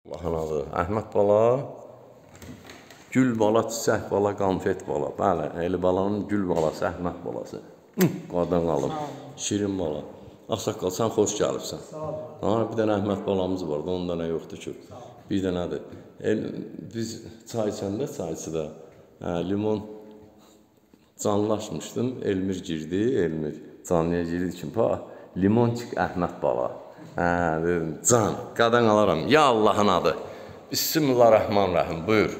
Allahın adı. Əhməd bala, gül bala, çiçək bala, qanfet bala. Bəli, Eli balanın gül balası, Əhməd balası. Qadan qalıb, şirin bala. Ağsaqqal, sən xoş gəlibsən. Bir dənə Əhməd balamız vardı, onun dənə yoxdur ki. Bir dənədir. Biz çay içəndə, çayçıda limon canlaşmışdım. Elmir girdi, Elmir canlıya girdi ki, limoncik Əhməd bala. Dedim, can, qadan alaram. Ya Allahın adı. Bismillahirrahmanirrahim, buyur.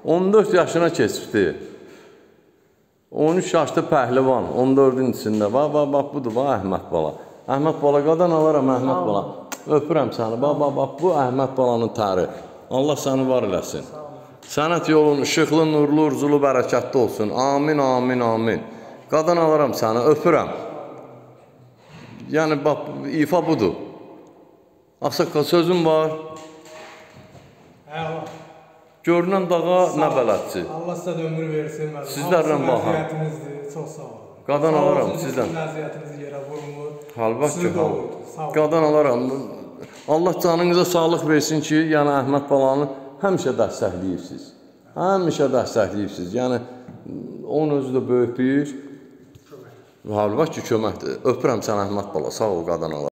14 yaşına keçibdi. 13 yaşlı pəhlivan, 14-ün içində. Bax, budur, bax, Əhməd bala. Əhməd bala, qadan alaram, Əhməd bala. Öpürəm səni, bax, bu Əhməd balanın təri. Allah səni var eləsin. Sənət yolun işıqlı, nurlu, urzulu, bərəkətli olsun. Amin, amin, amin. Qadan alaram səni, öpürəm. Yəni, bax, ifa budur. Ağsaqqal, sözüm var. Görünən dağa nə bələdçi? Allah sizə də ömür versin. Sizlərlə baxın. Çox sağ olun. Qadan alaram sizdən. Nəziyyətinizi yerə vurmur. Halbuki, qadan alaram. Allah canınıza sağlıq versin ki, yəni Əhməd balanı həmişə dəstəkləyibsiz. Həmişə dəstəkləyibsiz. Yəni, onun özü də böyük bir halbuki köməkdir. Öpürəm sən Əhməd bala, sağ ol qadan alaram.